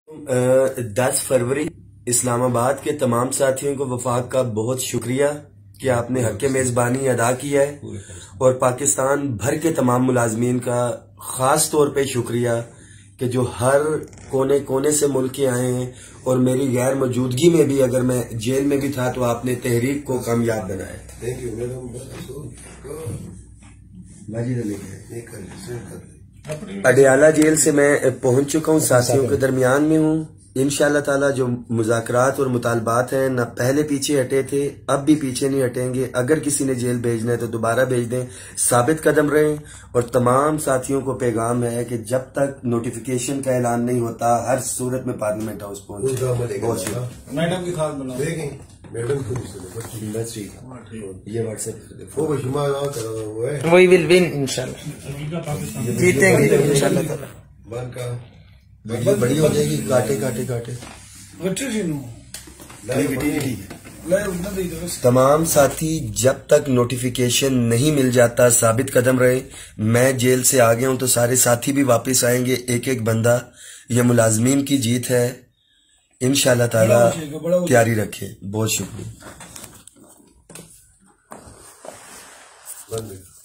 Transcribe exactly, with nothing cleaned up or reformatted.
दस फरवरी इस्लामाबाद के तमाम साथियों को वफाक का बहुत शुक्रिया कि आपने हक के मेज़बानी अदा किया है, और पाकिस्तान भर के तमाम मुलाजमीन का ख़ास तौर पे शुक्रिया कि जो हर कोने कोने से मुल्क के आए हैं, और मेरी गैर मौजूदगी में भी अगर मैं जेल में भी था तो आपने तहरीक को कामयाब बनाया। Thank you. अडियाला जेल से मैं पहुंच चुका हूं, साथियों के दरमियान में हूं। इंशाअल्लाह ताला जो मुज़ाकरात और मुतालबात हैं न पहले पीछे हटे थे, अब भी पीछे नहीं हटेंगे। अगर किसी ने जेल भेजना है तो दोबारा भेज दें, साबित कदम रहें। और तमाम साथियों को पैगाम है कि जब तक नोटिफिकेशन का ऐलान नहीं होता, हर सूरत में पार्लियामेंट हाउस पहुंचे। मैडम की खास बना मैडम बस ठीक है, ये व्हाट्सएप वी विल विन इंशाल्लाह, जीतेंगे इंशाल्लाह। वीडियो बड़ी हो जाएगी, काटे काटे काटे तमाम साथी जब तक नोटिफिकेशन नहीं मिल जाता साबित कदम रहे। मैं जेल से आ गया हूं तो सारे साथी भी वापस आएंगे, एक एक बंदा। ये मुलाजमीन की जीत है, इंशाल्लाह ताला तैयारी रखे। बहुत शुक्रिया।